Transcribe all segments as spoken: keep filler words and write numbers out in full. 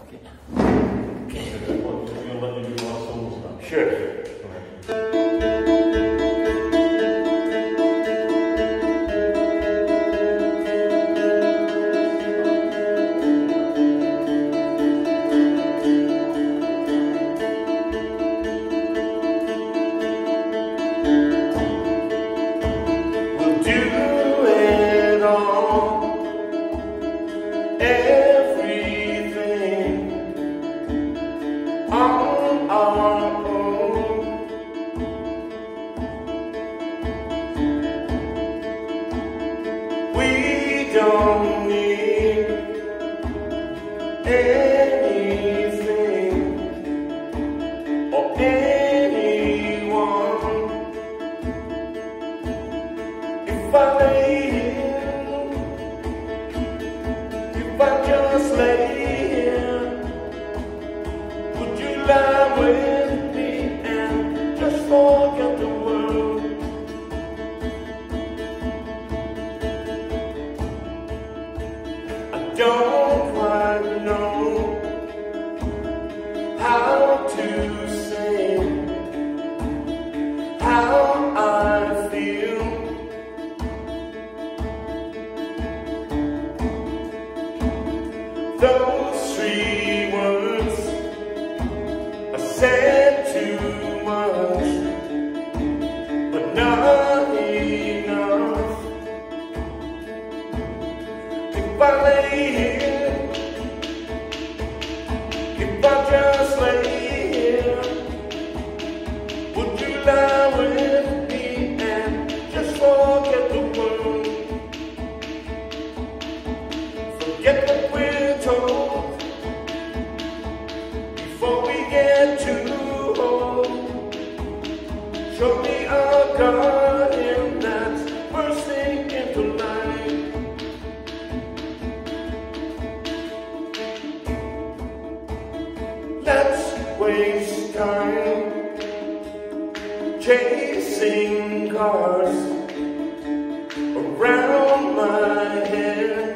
Sure. Don't need anything or anyone. If I lay here, if I just lay here, would you lie with me and just forget the world? Don't quite know how to say how I feel. Those three words are said too much, but not enough. If I lay here, if I just lay here, would you lie with me and just forget the world? Forget what we're told before we get too old. Show me a garden that's bursting into life. Let's waste time chasing cars around my head.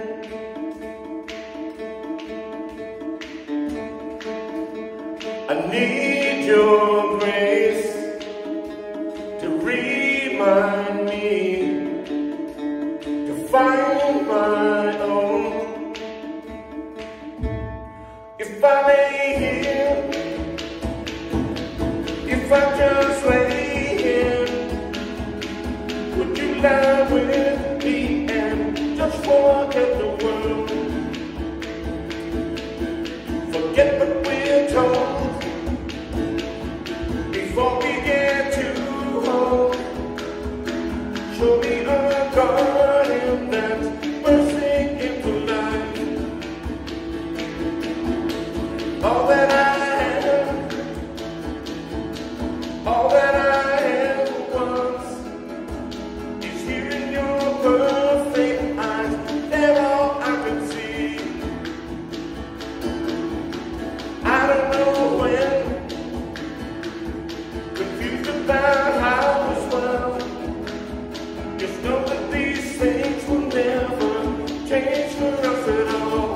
I need your grace to remind me to find my own. If I lay here, if I just lay here, would you lie with me and just forget the world? Forget what we're told before we get too old. Show me a garden that's bursting into life. All that I have, all that I ever was, is here in your perfect eyes. They're all I can see. I don't know when, confused about how as well. Just know that these things will never change for us at all.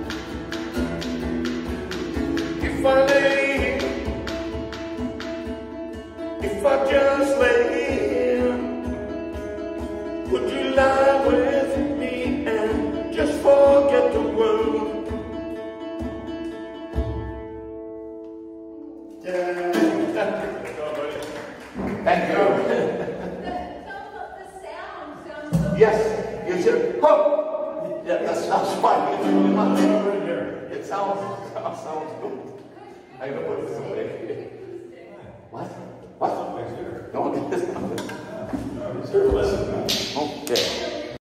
If I lay here, if I just lay here, would you lie with me and just forget the world? Yeah. Thank you. The, the sound sounds so Yes, you should. Oh! Yeah, that sounds fine. It sounds, sounds good. I'm gonna put this away.